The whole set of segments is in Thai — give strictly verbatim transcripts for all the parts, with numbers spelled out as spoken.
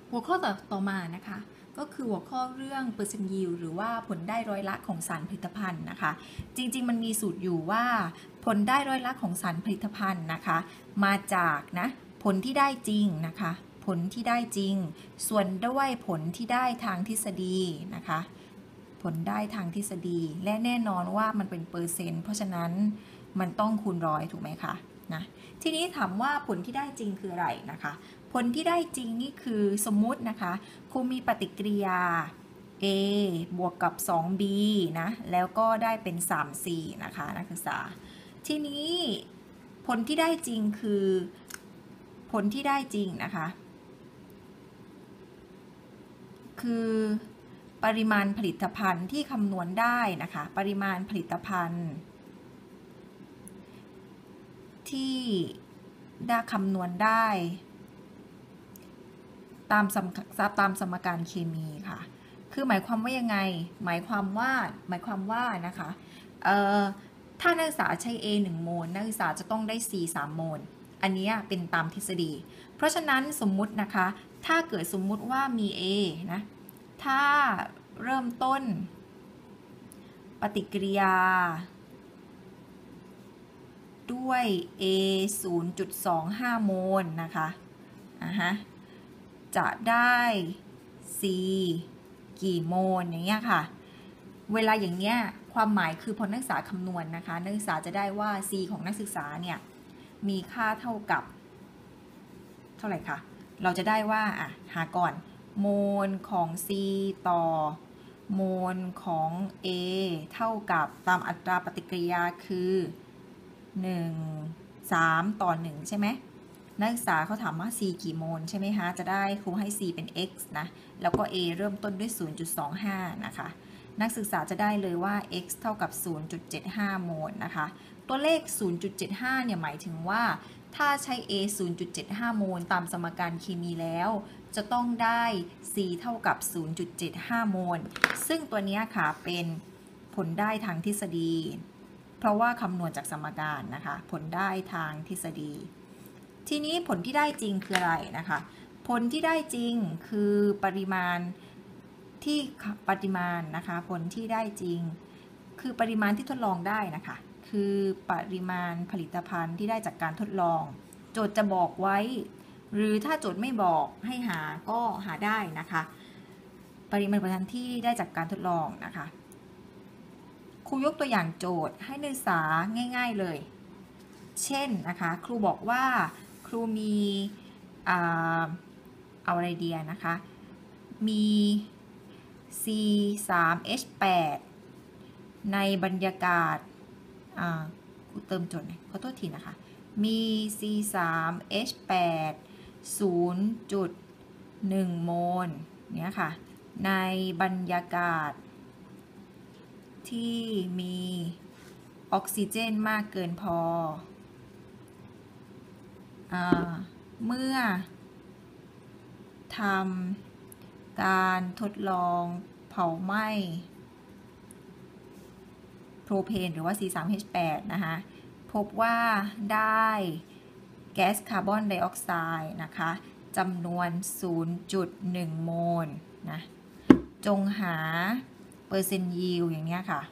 หัวข้อต่อต่อมานะคะก็คือหัวข้อเรื่องเปอร์เซ็นต์ยิลด์หรือว่าผลได้ร้อยละของสารผลิตภัณฑ์นะคะจริงๆมันมีสูตรอยู่ว่าผลได้ร้อยละของสารผลิตภัณฑ์นะคะมาจากนะผลที่ได้จริงนะคะผลที่ได้จริงส่วนด้วยผลที่ได้ทางทฤษฎีนะคะผลได้ทางทฤษฎีและแน่นอนว่ามันเป็นเปอร์เซ็นต์เพราะฉะนั้นมันต้องคูณร้อยถูกไหมคะนะทีนี้ถามว่าผลที่ได้จริงคืออะไรนะคะผลที่ได้จริงนี่คือสมมุตินะคะครูมีปฏิกิริยา A บวกกับ สอง บี นะแล้วก็ได้เป็น สาม ซี นะคะนักศึกษาทีนี้ผลที่ได้จริงคือผลที่ได้จริงนะคะคือปริมาณผลิตภัณฑ์ที่คำนวณได้นะคะปริมาณผลิตภัณฑ์ที่ได้คำนวณได้ตามสมตามสมการเคมีค่ะคือหมายความว่ายังไงหมายความว่าหมายความว่านะคะเอ่อถ้านักศึกษาใช้ A หนึ่ง โมลนักศึกษาจะต้องได้ C สาม โมลอันนี้เป็นตามทฤษฎีเพราะฉะนั้นสมมุตินะคะถ้าเกิดสมมุติว่ามี A นะถ้าเริ่มต้นปฏิกิริยาด้วย A ศูนย์จุดสองห้า โมลนะคะอ่ะฮะจะได้ C กี่โมลอย่างเงี้ยค่ะเวลาอย่างเงี้ยความหมายคือพอนักศึกษาคำนวณนะคะนักศึกษาจะได้ว่า C ของนักศึกษาเนี่ยมีค่าเท่ากับเท่าไหร่คะเราจะได้ว่าอ่ะหาก่อนโมลของ C ต่อโมลของ A เท่ากับตามอัตราปฏิกิริยาคือหนึ่ง สามต่อหนึ่งใช่ไหมนักศึกษาเขาถามว่า C กี่โมลใช่ไหมคะจะได้ครูให้ C เป็น x นะแล้วก็ A เริ่มต้นด้วย ศูนย์จุดสองห้า นะคะนักศึกษาจะได้เลยว่า x เท่ากับ ศูนย์จุดเจ็ดห้า โมลนะคะตัวเลข ศูนย์จุดเจ็ดห้า เนี่ยหมายถึงว่าถ้าใช้ A ศูนย์จุดเจ็ดห้า โมลตามสมการเคมีแล้วจะต้องได้ C เท่ากับ ศูนย์จุดเจ็ดห้า โมลซึ่งตัวนี้ค่ะเป็นผลได้ทางทฤษฎีเพราะว่าคำนวณจากสมการนะคะผลได้ทางทฤษฎีทีนี้ผลที่ได้จริงคืออะไรนะคะผลที่ได้จริงคือปริมาณที่ปริมาณนะคะผลที่ได้จริงคือปริมาณที่ทดลองได้นะคะคือปริมาณผลิตภัณฑ์ที่ได้จากการทดลองโจทย์จะบอกไว้หรือถ้าโจทย์ไม่บอกให้หาก็หาได้นะคะปริมาณผลิตภัณฑ์ที่ได้จากการทดลองนะคะครูยกตัวอย่างโจทย์ให้นักศึกษาง่ายๆเลยเช่นนะคะครูบอกว่าครูมีเอาอะไรเดียนะคะมี ซี สาม เอช แปด ในบรรยากาศครูเติมโจทย์ขอโทษทีนะคะมี ซี สาม เอช แปด ศูนย์จุดหนึ่ง โมลเนี่ยค่ะในบรรยากาศที่มีออกซิเจนมากเกินพออ่าเมื่อทำการทดลองเผาไหม้โพรเพนหรือว่า ซี สาม เอช แปด นะคะพบว่าได้แก๊สคาร์บอนไดออกไซด์นะคะจำนวน ศูนย์จุดหนึ่ง โมลนะจงหาเปอร์เซ็นต์ยิลด์อย่างเนี้ยค่ะ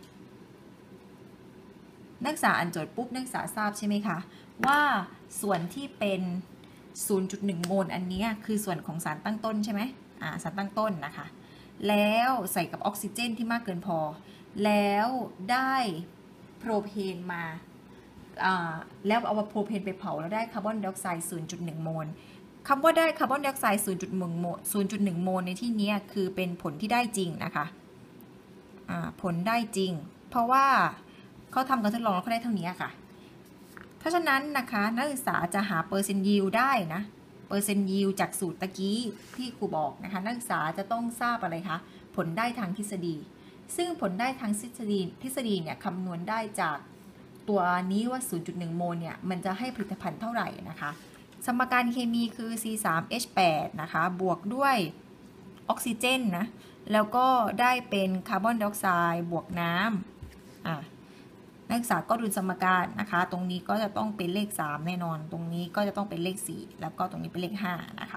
นักศึกษาอ่านโจทย์ปุ๊บนักศึกษาทราบใช่ไหมคะว่าส่วนที่เป็น ศูนย์จุดหนึ่ง โมลอันนี้คือส่วนของสารตั้งต้นใช่ไหมอ่าสารตั้งต้นนะคะแล้วใส่กับออกซิเจนที่มากเกินพอแล้วได้โพรเพนมาอ่าแล้วเอาโพรเพนไปเผาแล้วได้คาร์บอนไดออกไซด์ ศูนย์จุดหนึ่ง โมลคำว่าได้คาร์บอนไดออกไซด์ ศูนย์จุดหนึ่ง โมล ศูนย์จุดหนึ่ง โมลในที่นี้คือเป็นผลที่ได้จริงนะคะอ่าผลได้จริงเพราะว่าเขาทำการทดลองแล้วเขาได้เท่านี้ค่ะเพราะฉะนั้นนะคะนักศึกษาจะหาเปอร์เซ็นต์ยิลด์ได้นะเปอร์เซ็นต์ยิลด์จากสูตรตะกี้ที่ครูบอกนะคะนักศึกษาจะต้องทราบอะไรคะผลได้ทางทฤษฎีซึ่งผลได้ทางทฤษฎีทฤษฎีเนี่ยคำนวณได้จากตัวนี้ว่า ศูนย์จุดหนึ่ง โมลเนี่ยมันจะให้ผลิตภัณฑ์เท่าไหร่นะคะสมการเคมีคือ ซี สาม เอช แปด นะคะบวกด้วยออกซิเจนนะแล้วก็ได้เป็นคาร์บอนไดออกไซด์บวกน้ำอ่ะนักศึกษาก็ดูสมการนะคะตรงนี้ก็จะต้องเป็นเลขสามแน่นอนตรงนี้ก็จะต้องเป็นเลขสี่แล้วก็ตรงนี้เป็นเลขห้านะคะ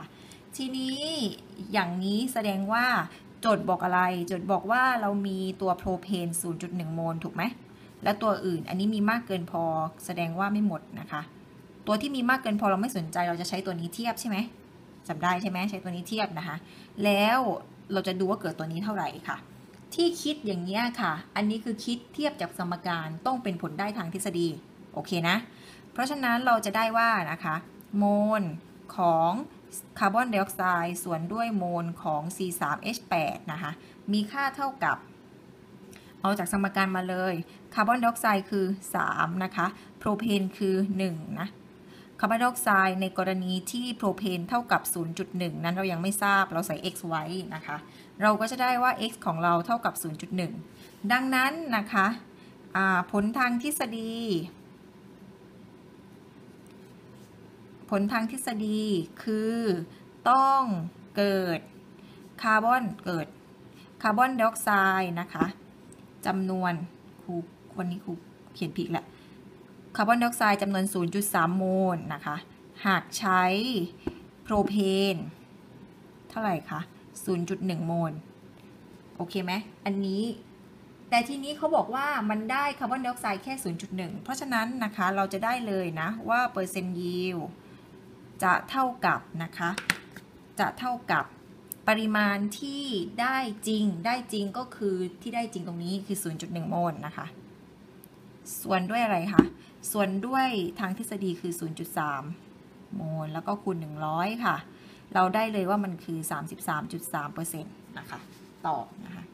ทีนี้อย่างนี้แสดงว่าโจทย์บอกอะไรโจทย์บอกว่าเรามีตัวโพรเพน ศูนย์จุดหนึ่ง โมลถูกไหมและตัวอื่นอันนี้มีมากเกินพอแสดงว่าไม่หมดนะคะตัวที่มีมากเกินพอเราไม่สนใจเราจะใช้ตัวนี้เทียบใช่ไหมจำได้ใช่ไหมใช้ตัวนี้เทียบนะคะแล้วเราจะดูว่าเกิดตัวนี้เท่าไหร่ค่ะที่คิดอย่างนี้ค่ะอันนี้คือคิดเทียบจากสมการต้องเป็นผลได้ทางทฤษฎีโอเคนะเพราะฉะนั้นเราจะได้ว่านะคะโมลของคาร์บอนไดออกไซด์ส่วนด้วยโมลของ ซี ทรี เอช แปด นะคะมีค่าเท่ากับเอาจากสมการมาเลยคาร์บอนไดออกไซด์คือสามนะคะโพรเพนคือหนึ่งนะคาร์บอนไดออกไซด์ในกรณีที่โพรเพนเท่ากับ ศูนย์จุดหนึ่ง นั้นเรายังไม่ทราบเราใส่ x ไว้นะคะเราก็จะได้ว่า x ของเราเท่ากับ ศูนย์จุดหนึ่ง ดังนั้นนะคะผลทางทฤษฎีผลทางทฤษฎีคือต้องเกิดคาร์บอนเกิดคาร์บอนไดออกไซด์นะคะจำนวนครูคนนี้ครูเขียนผิดแหละคาร์บอนไดออกไซด์จำนวน ศูนย์จุดสาม โมลนะคะหากใช้โพรเพนเท่าไหร่คะ ศูนย์จุดหนึ่ง โมลโอเคไหมอันนี้แต่ทีนี้เขาบอกว่ามันได้คาร์บอนไดออกไซด์แค่ ศูนย์จุดหนึ่ง เพราะฉะนั้นนะคะเราจะได้เลยนะว่าเปอร์เซ็นต์ยิลด์จะเท่ากับนะคะจะเท่ากับปริมาณที่ได้จริงได้จริงก็คือที่ได้จริงตรงนี้คือ ศูนย์จุดหนึ่ง โมลนะคะส่วนด้วยอะไรคะส่วนด้วยทางทฤษฎีคือ ศูนย์จุดสาม โมลแล้วก็คูณหนึ่งร้อยค่ะเราได้เลยว่ามันคือ สามสิบสามจุดสามเปอร์เซ็นต์ นะคะตอบนะคะ